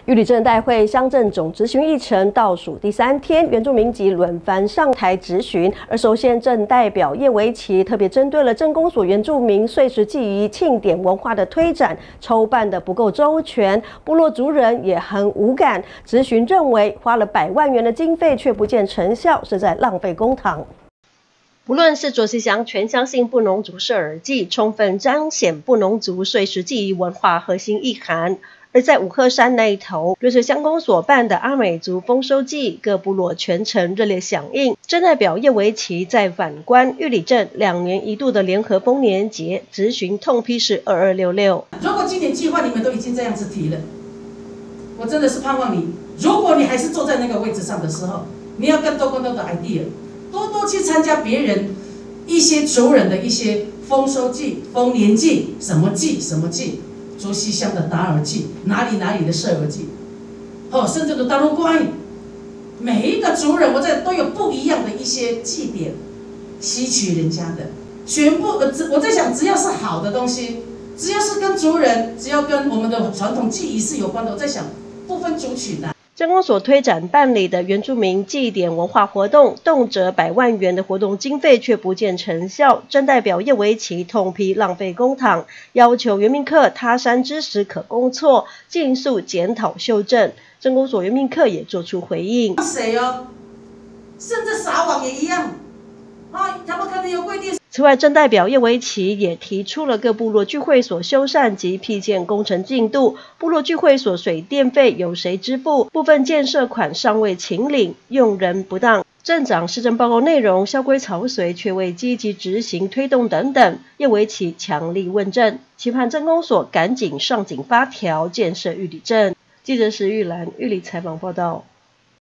玉里镇代会乡镇总质询议程倒数第3天，原住民籍轮番上台质询，而首县镇代表叶维奇特别针对了镇公所原住民岁时祭仪庆典文化的推展筹办的不够周全，部落族人也很无感。质询认为花了100万元的经费却不见成效，是在浪费公帑。不论是卓溪乡全乡性布农族社尔祭，充分彰显布农族岁时祭仪文化核心意涵。而在五鹤山那一头，瑞穗乡公所办的阿美族丰收祭，各部落全程热烈响应。镇代表叶维奇在反观玉里镇2年1度的联合丰年节，质询痛批是2266。 如果今年计划你们都已经这样子提了，我真的是盼望你，如果你还是坐在那个位置上的时候，你要更多的 idea， 多去参加别人一些族人的一些丰收祭、丰年祭，什么祭。卓溪乡的达尔祭，哪里的社尔祭，甚至都大陆关，每一个族人，都有不一样的一些祭典，吸取人家的，全部我在想，只要是好的东西，只要是跟族人，只要跟我们的传统祭仪是有关的，我在想不分族群的。 镇公所推展办理的原住民祭典文化活动，动辄100万元的活动经费却不见成效。镇代表叶维奇痛批浪费公帑，要求原民课他山之石可攻错，尽速检讨修正。镇公所原民课也做出回应。 谁哦，甚至撒网也一样他们可能有规定。 此外，镇代表叶维奇也提出了各部落聚会所修缮及闢建工程进度，部落聚会所水电费由谁支付，部分建设款尚未请领，用人不当，镇长施政报告内容校规草随，却未积极执行推动等等。叶维奇强力问政，期盼镇公所赶紧上紧发条，建设玉里镇。记者石玉兰玉里采访报道。